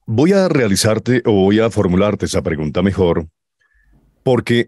Voy a realizarte o voy a formularte esa pregunta mejor porque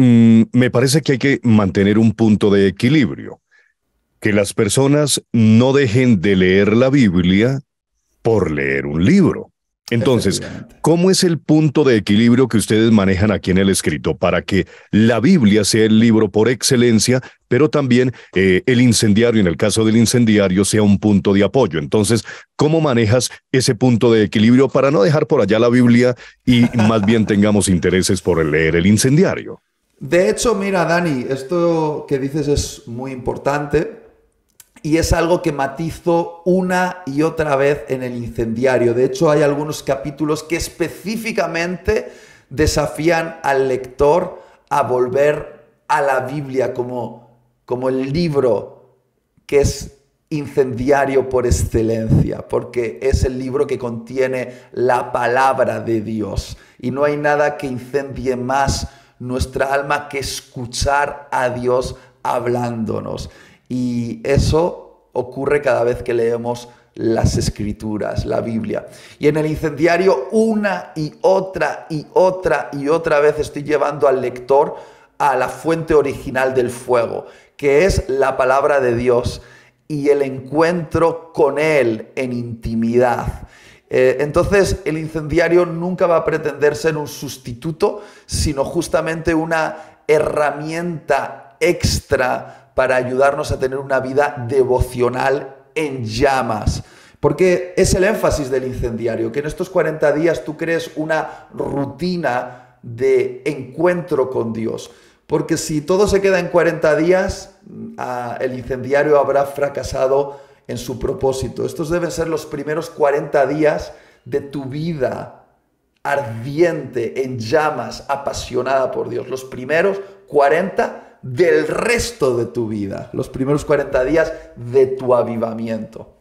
me parece que hay que mantener un punto de equilibrio, que las personas no dejen de leer la Biblia por leer un libro. Entonces, Efectivamente. ¿cómo es el punto de equilibrio que ustedes manejan aquí en el escrito para que la Biblia sea el libro por excelencia, pero también el incendiario, en el caso del incendiario, sea un punto de apoyo? Entonces, ¿cómo manejas ese punto de equilibrio para no dejar por allá la Biblia y más bien tengamos intereses por leer el incendiario? De hecho, mira, Dani, esto que dices es muy importante y es algo que matizo una y otra vez en el incendiario. De hecho, hay algunos capítulos que específicamente desafían al lector a volver a la Biblia como el libro que es incendiario por excelencia, porque es el libro que contiene la palabra de Dios. Y no hay nada que incendie más nuestra alma que escuchar a Dios hablándonos. Y eso ocurre cada vez que leemos las escrituras, la Biblia. Y en el incendiario una y otra y otra y otra vez estoy llevando al lector a la fuente original del fuego, que es la palabra de Dios y el encuentro con Él en intimidad. Entonces, el incendiario nunca va a pretender ser un sustituto, sino justamente una herramienta extra para ayudarnos a tener una vida devocional en llamas. Porque es el énfasis del incendiario, que en estos 40 días tú crees una rutina de encuentro con Dios. Porque si todo se queda en 40 días, el incendiario habrá fracasado en su propósito. Estos deben ser los primeros 40 días de tu vida ardiente, en llamas, apasionada por Dios. Los primeros 40 del resto de tu vida. Los primeros 40 días de tu avivamiento.